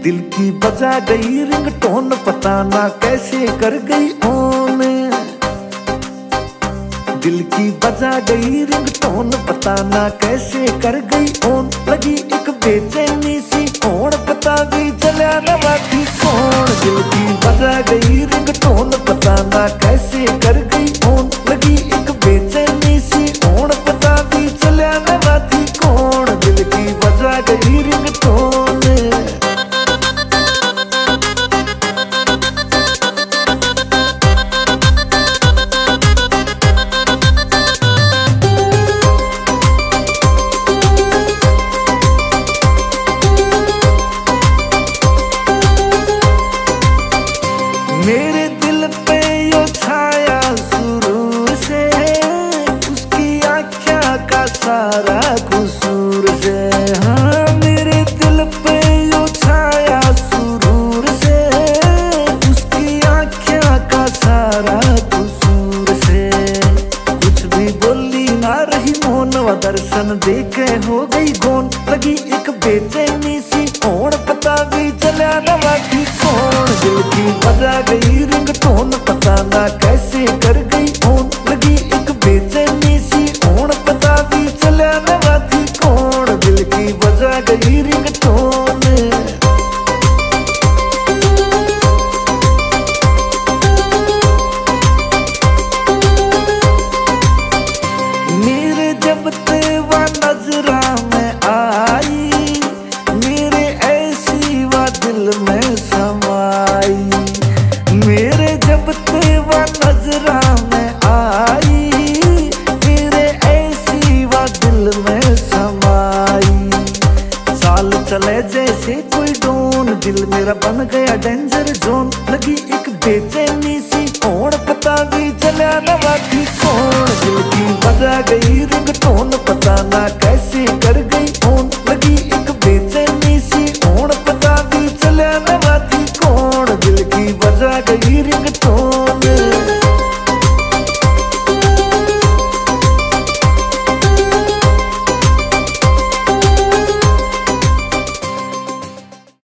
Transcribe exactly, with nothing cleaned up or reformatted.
दिल की बजा गई रिंगटोन, पता ना कैसे कर गई ऑन। दिल की बजा गई रिंगटोन, पता ना कैसे कर गई ऑन। लगी एक बेचैनी सी होड़, पता भी चलिया ना बाकी कौन। दिल की बजा गई रिंगटोन, पता ना कैसे कर गई ऑन। लगी एक बेचैनी सी होड़, पता भी चलिया ना बाकी कौन। दिल की बजा गई रिंगटोन। मेरे दिल पे यो छाया सुरूर से, उसकी आँखों का सारा कसूर से। हाँ, मेरे दिल पे यो छाया सुरूर से, उसकी आँखों का सारा कसूर से। कुछ भी बोली ना रही मौन, व दर्शन देखे हो गई गौन। लगी एक बेचैनी सी होड़, पता भी चलिया ना बाकी कौन। दिल की बजा गई रिंगटोन, पता ना कैसे कर गई ऑन। लगी एक बेचैनी सी होड़, पता भी चलिया ना बाकी कौन। दिल की बजा गई रिंगटोन। मेरे जब तेवा नजरा में आई, मेरे ऐसी वा दिल में समाई। मेरे जब तेवा नजरा में आई, मेरे ऐसी वा दिल में समाई। साल चले जैसे कोई डोन, दिल मेरा बन गया डेंजर जोन। लगी एक बेचैनी सी होड़, पता भी चलिया ना बाकी कौन। दिल की बजा गई